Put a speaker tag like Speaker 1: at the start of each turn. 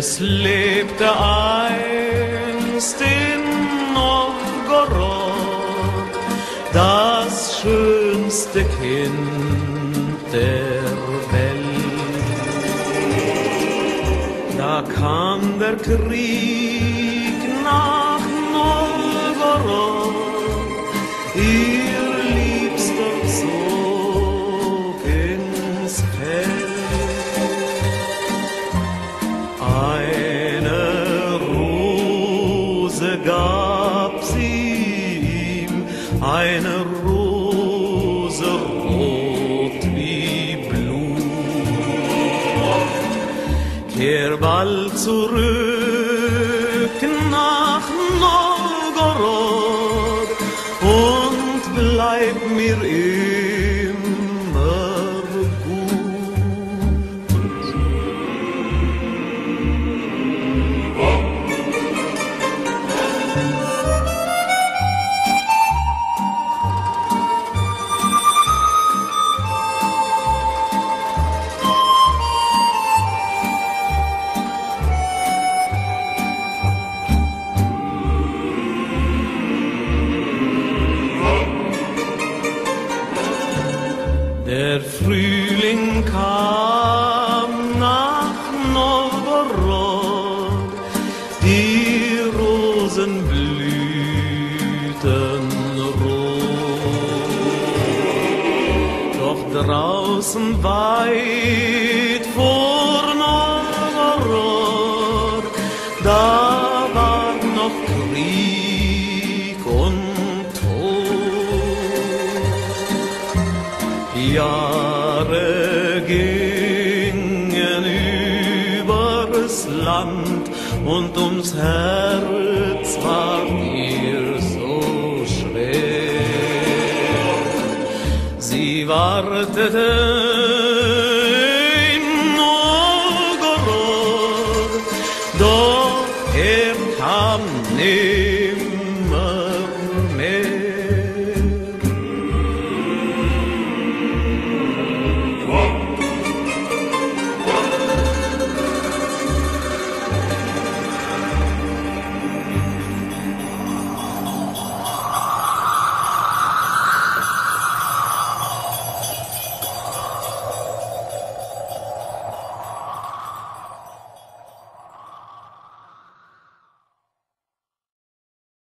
Speaker 1: Es lebte einst in Novgorod das schönste Kind der Welt. Da kam der Krieg nach Novgorod, ihr Liebster zog ins Feld. Eine Rose gab sie ihm, eine Rose rot wie Blut. Kehr bald zurück nach Novgorod und bleib mir immer gut. Der Frühling kam nach Novgorod, die Rosen blühten rot. Doch draußen weit vor Novgorod, da war noch Krieg und Tod. Die Jahre gingen übers Land und ums Herz war mir so schwer. Sie warteten